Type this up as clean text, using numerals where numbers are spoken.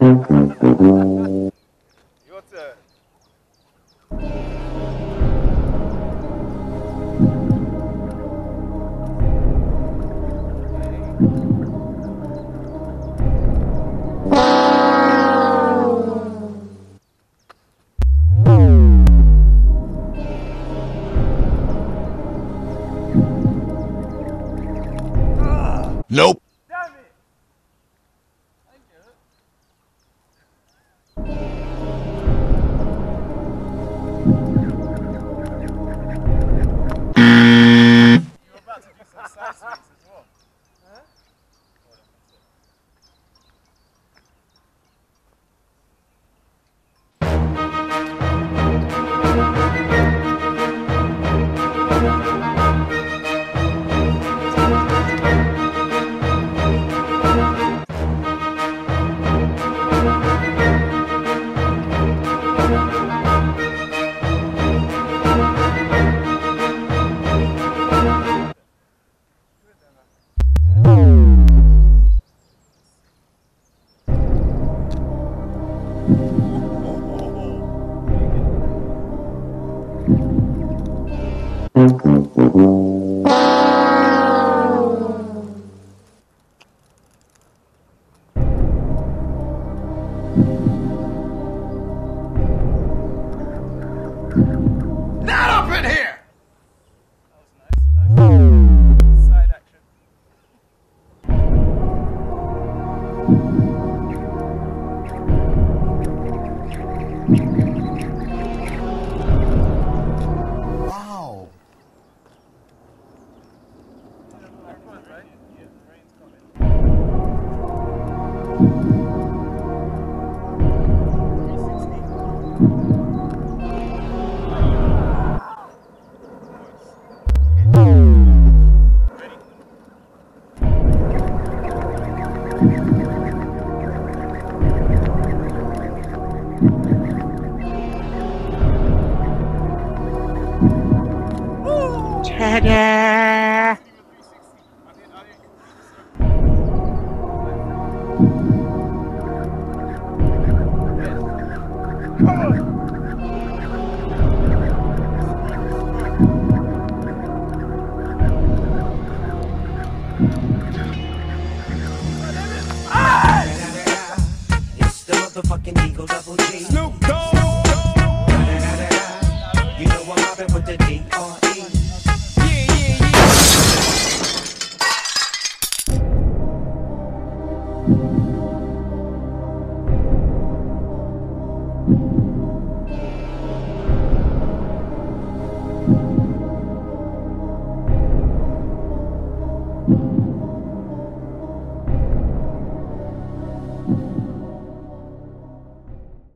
Your turn. Nope. Damn it! Thank you. You were about to do some side swings as well. Huh? Not up in here! That was nice. Side action. Wow. Right? Yeah, the rain's coming. Ta-da! It's the motherfucking Eagle Double G. Snoop Dogg.